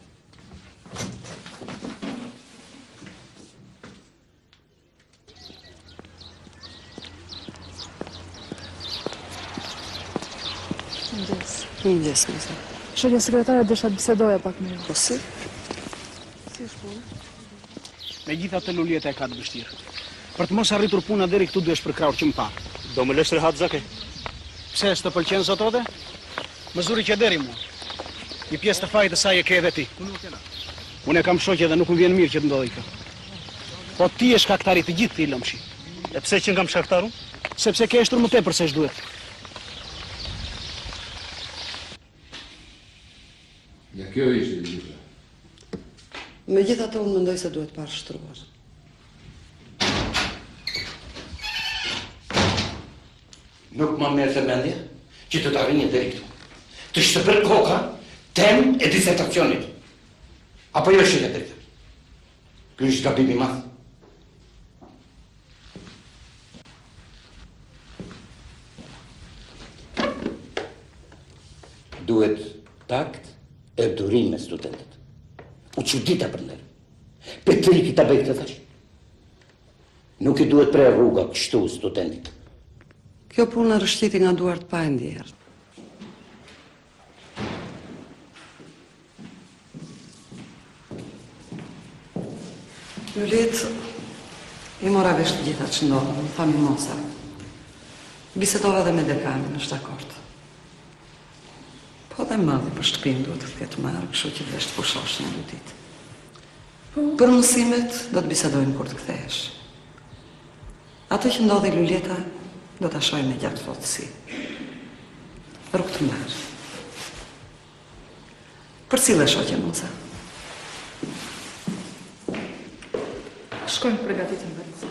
Mëngjes, mëse. Shodja sekretare desha të bisedoja pak me ju. Po si? Si është punë? Me gjitha të Luljeta e ka të vështirë. Për të mos arritur puna deri këtu duhesh për kraur që më parë. Do më lësh rehat, Zake? Pse, s'të pëlqen zotode? Më zuri që deri mua. Një pjesë të fajit të saj e ke edhe ti. Unë e kam shoqe dhe nuk më vjen mirë që të ndodhi kjo. Po ti je shkaktari të gjithë këtij lëmshi. E pse që nga më shkaktaru? Sepse ke eshtur më tepër se ç'duhet. Ja kjo ishte gjitha. Megjithatë unë mendoj se duhet parashtruar. Nuk më merr të mendje që të arrinje deri këtu. Të shpër koka temë e disertacionit. Apo jo është e drejtë? Ky është gabim i madh. Duhet takt e durim me studentët. U çudita për ne. Petriti ta bëj këtë tash. Nuk i duhet pre rruga kështu studentit. Kjo punë rëshqiti nga duart pa e ndjerë. Luljet, i mora vesh të gjitha që ndohë, më tha Mimosa. Bisedova dhe me dekanin, është dakord. Po dhe madhi për shtëpin duhet të ketë marrë, kështu që vesh të pushosh në lutit. Për mësimet do të bisedojnë kur të kthehesh. Ato që ndodhi Luljeta do të shoj me gjatë fotësi. Rrugë të mbarë. Për cilë e shoqe, Moza? Shkojmë përgatitën valizë.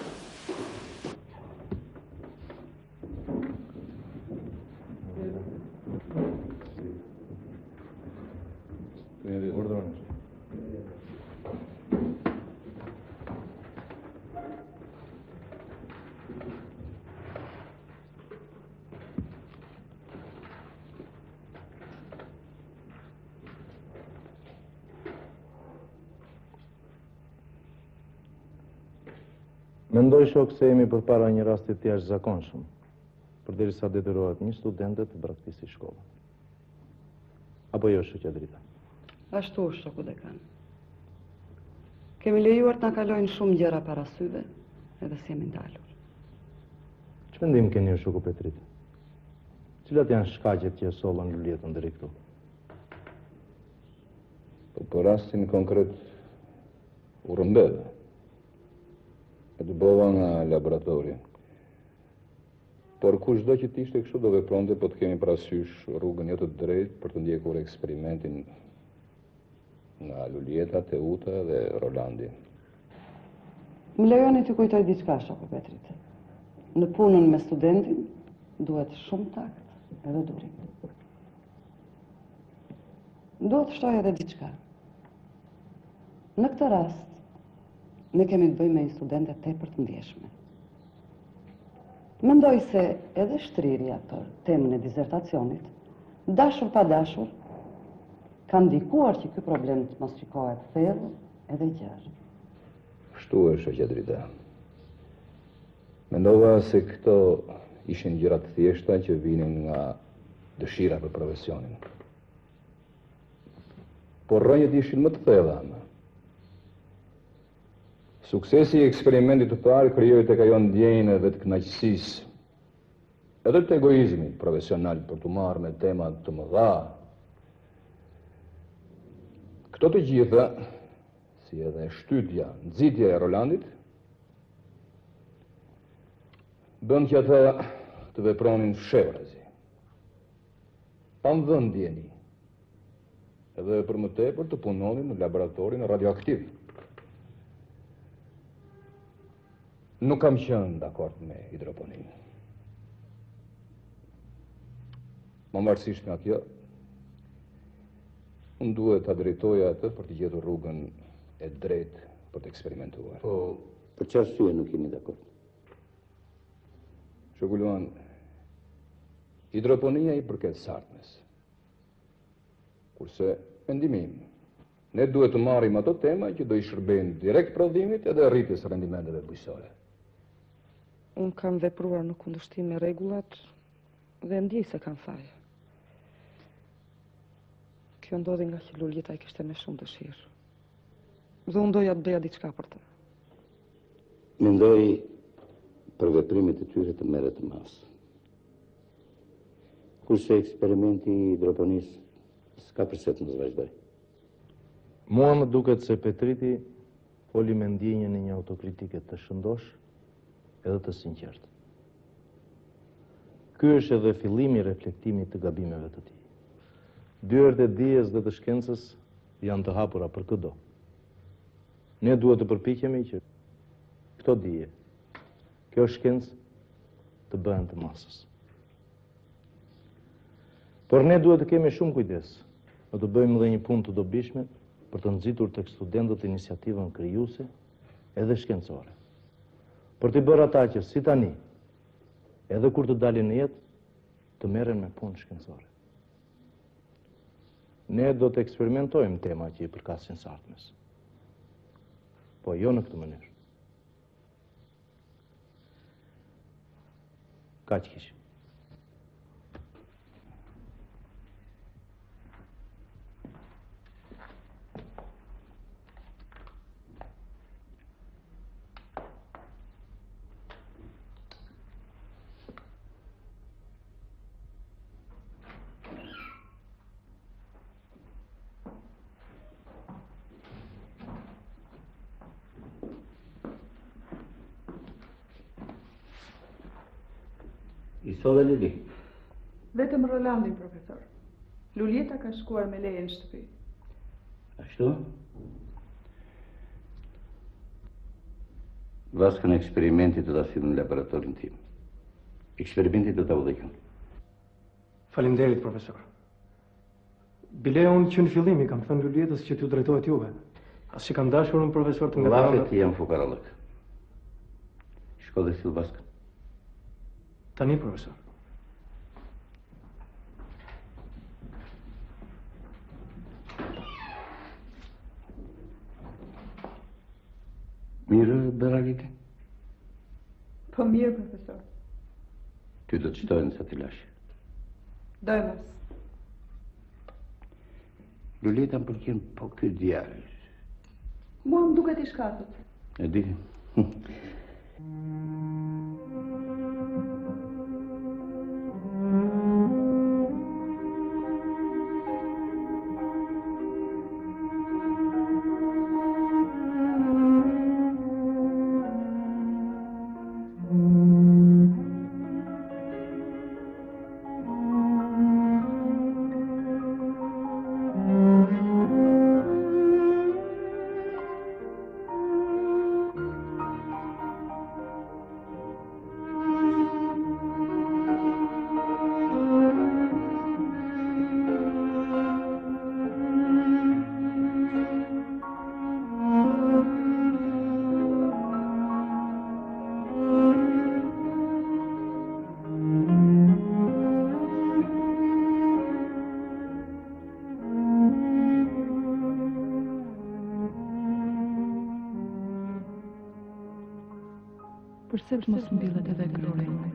Mendoj shok se jemi përpara një rastit të jashtëzakonshëm, përderisa detyrohet një studente të braktisë shkollën. Apo jo, shoqja Drita? Ashtu është, shoku dekan. Kemi lejuar të na kalojnë shumë gjëra para syve, edhe si jemi ndalur. Ç'mendim keni ju, shoku Petriti? Cilat janë shkaqet që e sollën Luljetën deri këtu? Po për rastin konkret u rëmbedhe. E të bova nga laboratori. Por kushdo që t'ishte kështu do vepronte, po të kemi parasysh rrugën jo të drejtë për të ndjekur eksperimentin nga Luljeta, Teuta dhe Rolandi. Më lejoni të kujtoj diçka, shoku Petrit. Në punën me studentin duhet shumë takt edhe durim. Duhet të shtoj edhe diçka. Në këtë rast, ne kemi të bëjmë me një studente tepër të ndjeshme. Mendoj se edhe shtrirja për temën e dizertacionit, dashur pa dashur, ka ndikuar që ky problem të mos shikohet thellë edhe gjerë. Kështu është, shoqja Drita. Mendova se këto ishin gjëra të thjeshta që vinin nga dëshira për profesionin. Por rrënjët ishin më të thella. Suksesi i eksperimentit të parë krijoi tek ajo ndjenjën edhe të kënaqësisë, edhe të egoizmit profesional për të marrë me tema të mëdha. Këto të gjitha, si edhe shtytja, nxitja e Rolandit, bën që ata të vepronin fshevrazi, pa mendjeni, edhe për më tepër të punonin në laboratorin radioaktiv. Nuk kam qenë dakord me hidroponinë. Më varësisht nga kjo, unë duhet ta drejtoja atë për të gjetur rrugën e drejtë për të eksperimentuar. Po, për çfarë arsye nuk jeni dakord? Shoku Luan, hidroponia i përket sartmes. Kurse, mendimi im, ne duhet të marrim ato tema që do i shërbejnë direkt prodhimit edhe rritjes së rendimenteve bujqësore. Unë kam vepruar në kundërshtim me rregullat dhe ndjej se kam faj. Kjo ndodhi nga që Luljeta i kishte me shumë dëshirë. Dhe unë doja të bëja diçka për të. Mendoj për veprimet e tyre të merret mas. Kurse eksperimenti i hidroponisë s'ka përse të mos vazhdoj. Mua më duket se Petriti foli me ndjenjën e një autokritike të shëndosh edhe të sinqertë. Ky është edhe fillimi i reflektimit të gabimeve të tij. Dyert e dijes dhe të shkencës janë të hapura për çdo. Ne duhet të përpiqemi që këto dije, kjo shkencë të bëhen të masës. Por ne duhet të kemi shumë kujdes, në të bëjmë edhe një punë të dobishme për të nxitur tek studentët iniciativën krijuese edhe shkencore. Për të bërë ata që si tani, edhe kur të dalin në jetë, të merren me punë shkencore. Ne do të eksperimentojmë tema që i përkasin sartmes. Po jo në këtë mënyrë. Kaq kishim. I sove Lili? Vetëm Rolandi, profesor. Luljeta ka shkuar me leje në shtëpi. Ashtu? Vaskën e eksperimentit do ta sill në laboratorin tim. Eksperimenti do ta udhëheqëm. Faleminderit, profesor. Bile unë që në fillim i kam thënë Luljetës që t'ju drejtohet juve. As që kam dashur unë profesor të nga Lafet janë fukarallëk. Shko dhe sill vaskën. Tani, profesor. Mirë, Beralite? Po mirë, profesor. Ty do të shtojnë sa t'i lash. Dojmës. Luljeta më pëlqen po ky djalë. Mua më duket i shkatët. E di. Përse të mos mbyllet edhe gruri imi?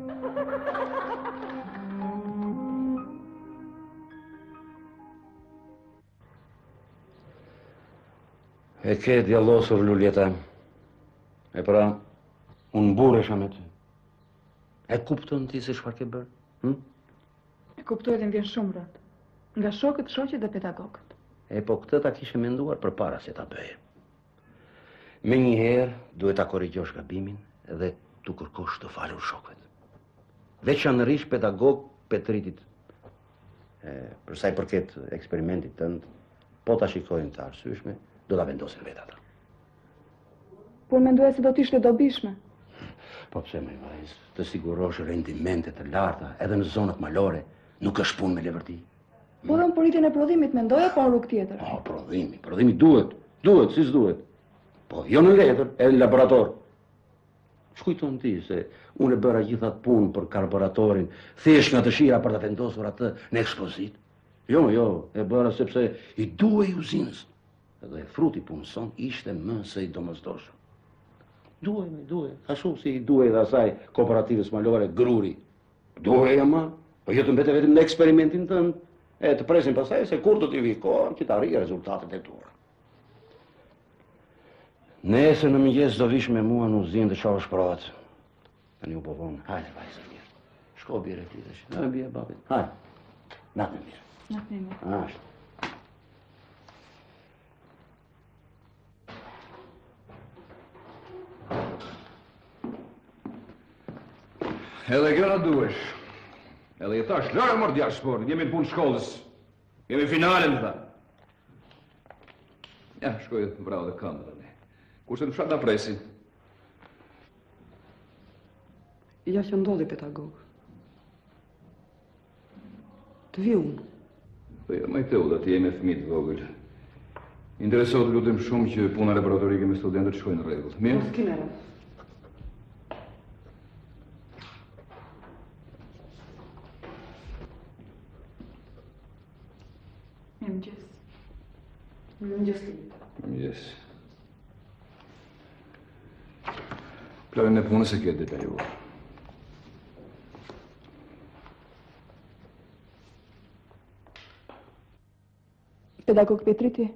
E ke djallosur, Luljeta. E pra, unë mburesha me ty. E kupton ti se çfarë ke bërë? E kuptoj dhe më vjen shumë rënd. Nga shokët, shoqet dhe pedagogët. E po këtë ta kishe menduar përpara se ta bëje. Me njëherë duhet ta korrigjosh gabimin dhe tu kërkosh të falur shokët. Veçanërisht pedagog Petritit. Për sa i përket eksperimentit tënd, po ta shikojnë të arsyeshme, do ta vendosin vetë ata. Por mendoja se do të ishte dobishme. Po pse më vajzë, të sigurosh rendimente të larta edhe në zonat malore, nuk është punë me levërti. Po dhe në politin e prodhimit mendoja, po në rrugë tjetër. Po, prodhimi duhet, si s'duhet. Po, jo në letër, edhe në laborator. Shkujton ti se unë e bëra gjithat punë për karburatorin, thjesht nga dëshira për të vendosur atë në ekspozit. Jo, e bëra sepse i duhej uzinës. Edhe fruti punëson ishte më se i domosdoshëm. Duhej, ashtu si i duhej dhe asaj kooperativës malore gruri. Duhej ama, po jo të mbete vetëm në eksperimentin tënd, e të presin pasaj se kur do t'i vi kohë që ta arrijë rezultatet e tua. Nesër në mëngjes do vish me mua në uzinë të shohësh provat. Tani u po vonë. Hajde, vajzë mirë. Shko bire ti tash. Në bie babit. Hajde. Natë mirë. Natë mirë. Ashtu. Edhe kjo na duhesh. Edhe i thash, lërë mërë djarë sportin, jemi në punë shkollës. Jemi finalen, tha. Ja, shkoj bravo dhe kamerën. Kurse në fshat na presin. Ja që ndodhi pedagog. Të vi unë. Po jo, ma i të u da ti jemi fëmijë të vogël. Interesohet lutem shumë që puna laboratorike me studentët shkojnë në rregull. Mirë? Mos kinera. Mëngjes. Planin e punës e këtë detajuar. Pedagog Petriti,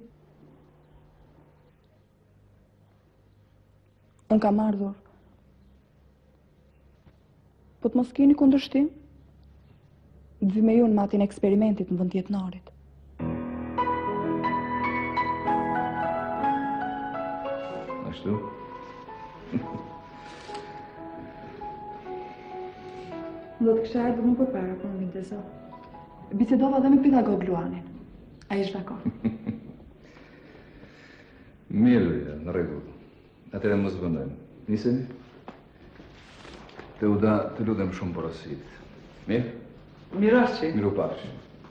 unë kam ardhur. Po të mos keni kundërshtim, të vi me ju në matin e eksperimentit në vend jetënarit. Ashtu? Do të kisha ardhur më përpara, po më vinte sot. Bisedova dhe me pedagog Luanin. Ai është dakord. Mirë, në rregull. Atëherë mos vëndojmë. Nisemi? Teuda, të lutem shumë porosit. Mirë? Mirashi. Miru pafshi.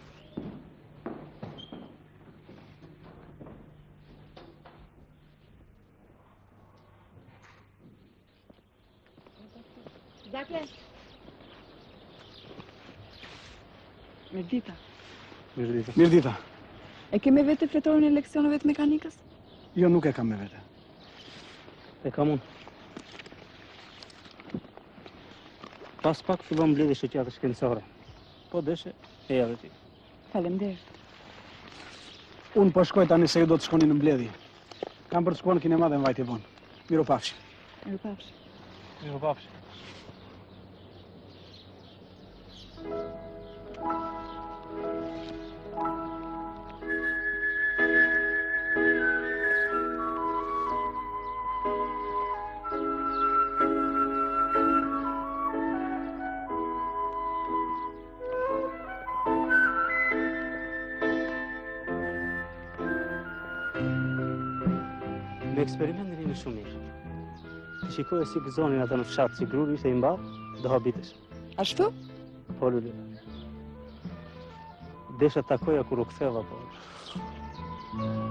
Dakle? Mirdita. Mirdita. Mirdita. E keme vete fletorin e leksioneve të mekanikës? Jo, nuk e kam me vete. E kam unë. Pas pak fillon mbledhje shoqate shkencore. Po deshe, e javë ti. Faleminderit. Unë po shkoj tani se ju do të shkoni në mbledhje. Kam për të shkuar në kinema dhe në vajtje vonë. Miru pafshi. Miru pafshi. Miru pafshi. Me eksperimentin vini shumë mirë. Të shikoje si gëzonin ata në fshat, si gruri ishte i mbarë, do habitesh. Ashtu? Po, Lulita. Desha takoja kur u ktheva, po.